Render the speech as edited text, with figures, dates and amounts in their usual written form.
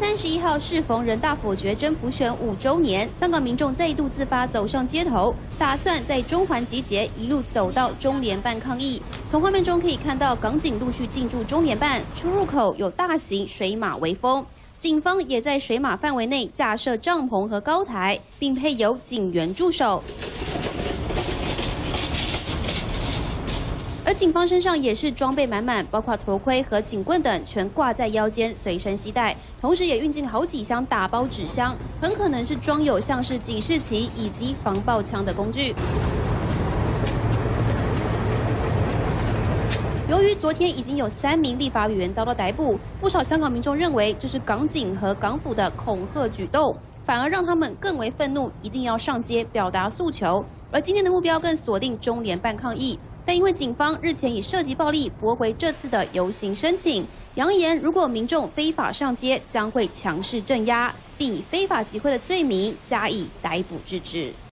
31号适逢人大否决真普选5周年，香港民众再度自发走上街头，打算在中环集结，一路走到中联办抗议。从画面中可以看到，港警陆续进驻中联办，出入口有大型水马围封。 警方也在水马范围内架设帐篷和高台，并配有警员驻守。而警方身上也是装备满满，包括头盔和警棍等，全挂在腰间，随身携带。同时也运进好几箱打包纸箱，很可能是装有像是警示旗以及防爆枪的工具。 由于昨天已经有3名立法委员遭到逮捕，不少香港民众认为这是港警和港府的恐吓举动，反而让他们更为愤怒，一定要上街表达诉求。而今天的目标更锁定中联办抗议，但因为警方日前以涉及暴力驳回这次的游行申请，扬言如果民众非法上街，将会强势镇压，并以非法集会的罪名加以逮捕治之。